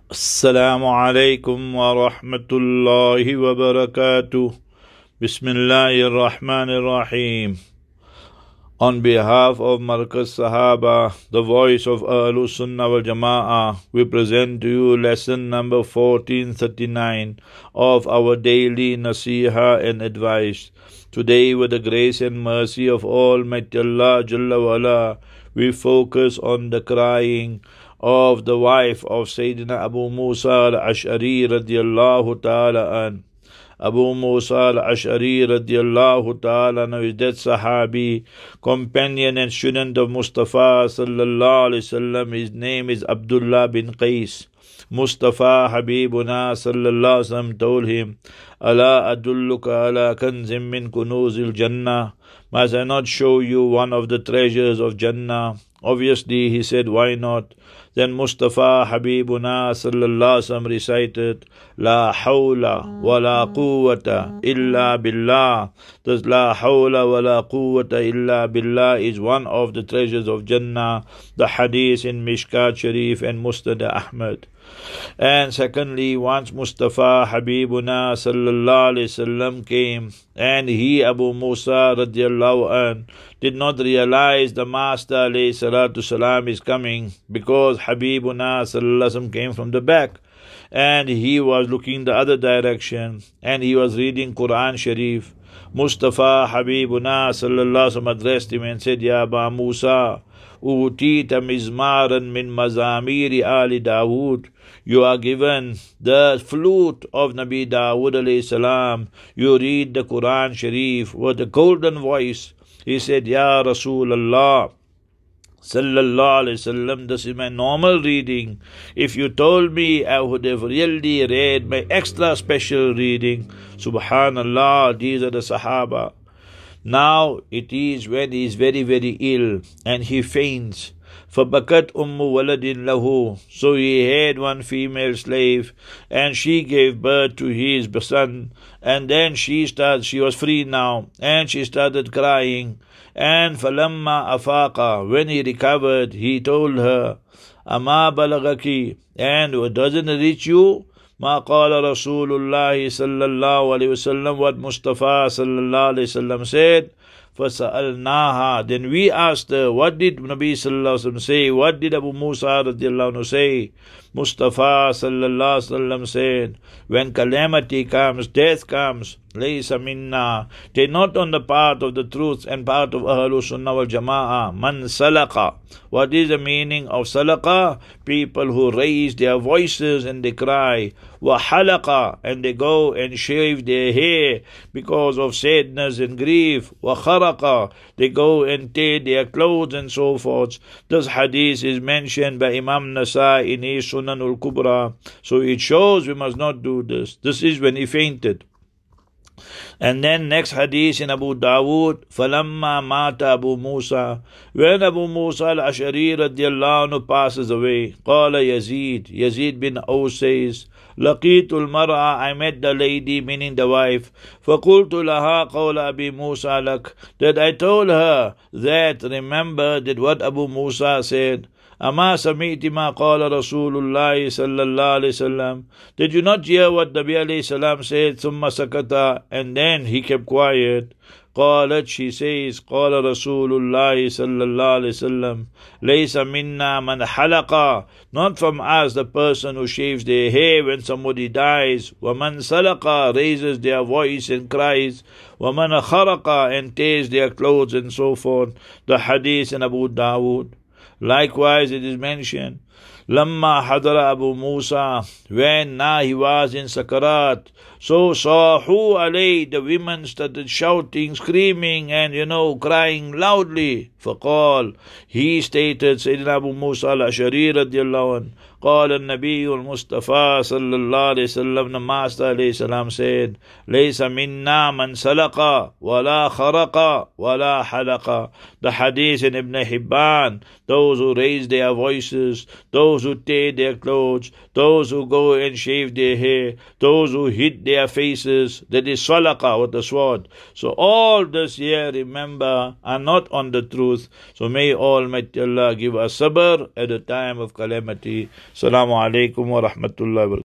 Assalamu alaikum wa rahmatullahi wa barakatuh. Bismillahir Rahmanir Rahim. On behalf of Markaz Sahaba, the voice of Ahlus Sunnah wal Jama'ah, we present to you lesson number 1439 of our daily Nasiha and advice. Today, with the grace and mercy of Almighty Allah Jalla wa Ala, we focus on the crying of the wife of Sayyidina Abu Musa al-Ash'ari radiyallahu ta'ala an. Abu Musa al-Ash'ari radiyallahu ta'ala anhu is that Sahabi, companion and student of Mustafa sallallahu alayhi wasallam. His name is Abdullah bin Qais. Mustafa Habibuna sallallahu alayhi wasallam told him, Ala adulluka ala kanzim min kunuzil Jannah. Must I not show you one of the treasures of Jannah? Obviously, he said, why not? Then Mustafa Habibuna sallallahu alaihi wasallam recited, La hawla wa la quwwata illa billah. Thus, La hawla wa la quwwata illa billah is one of the treasures of Jannah. The hadith in Mishkat Sharif and Musnad Ahmad. And secondly, once Mustafa Habibuna sallallahu alayhi wasallam came, and he, Abu Musa radiallahu an, did not realize the Master alayhi salatu salam is coming, because Habibuna sallallahu alayhi wasallam came from the back, and he was looking the other direction, and he was reading Quran Sharif. Mustafa Habibuna sallallahu alayhi wasallam addressed him and said, Ya Aba Musa, Utita mizmaran min mazamiri Ali Dawood. You are given the flute of Nabi Dawood alayhi salam. You read the Quran Sharif with a golden voice. He said, Ya Rasulullah sallallahu alayhi wasallam, this is my normal reading. If you told me, I would have really read my extra special reading. Subhanallah, these are the Sahaba. Now it is when he is very, very ill and he faints. فَبَكَتْ أُمُّ وَلَدٍ لَهُ. So he had one female slave, and she gave birth to his son. And then she was free now, and she started crying. And فَلَمَّا أَفَاقَ, when he recovered, he told her, أَمَا بَلَغَكِ, and doesn't it reach you? ما قال رسول الله صلى الله عليه وسلم, what Mustafa sallallahu alayhi wasallam said. فَسَأَلْنَاهَا, then we asked her, what did Nabi sallallahu alayhi wasallam say? What did Abu Musa radiallahu anhu say? Mustafa sallallahu alayhi wasallam said, when calamity comes, death comes, laysa minna, they not on the path of the truth and path of Ahlus Sunnah wal Jama'ah. Man salaqa. What is the meaning of salaqa? People who raise their voices and they cry. Wa halaqa, and they go and shave their hair because of sadness and grief. Wa kharaqa, they go and tear their clothes and so forth. This hadith is mentioned by Imam Nasai in his Sunan al-Kubra. So it shows we must not do this. This is when he fainted. And then next hadith in Abu Dawood, فَلَمَّا مَاتَ Abu Musa, when Abu Musa al-Ash'ari radiallahu anhu passes away, قال Yazid bin Aws says, لَقِيتُ الْمَرْأَةَ, I met the lady, meaning the wife. فَقُلْتُ لَهَا قَوْلَ أَبِي مُوسَى لَكَ, that I told her that, remember that what Abu Musa said. أما سمعت ما قال رسول الله صلى الله عليه وسلم, did you not hear what Nabi alayhi salam said? ثم سكت, and then he kept quiet. قالت, she says, قال رسول الله صلى الله عليه وسلم, ليس منا من حلق, not from us the person who shaves their hair when somebody dies. ومن سلق, raises their voice and cries. ومن خرق, and tears their clothes and so forth. The hadith in Abu Dawood. Likewise, it is mentioned, Lamma hadara Abu Musa, when now he was in Sakarat, so sahu alay, the women started shouting, screaming, and crying loudly. فقال, he stated, Sayyidina Abu Musa al-Ash'ari radiallahu anh, قال النبي المصطفى صلى الله عليه وسلم, the Master alayhi salam said, ليس منا من سلق ولا خرق ولا حلق. The hadith in Ibn Hibban, those who raise their voices, those who tear their clothes, those who go and shave their hair, those who hit their faces, that is salaqa with the sword. So all this here, remember, are not on the truth. So may Almighty Allah give us sabr at the time of calamity. Assalamu alaikum wa rahmatullahi wa barakatuh.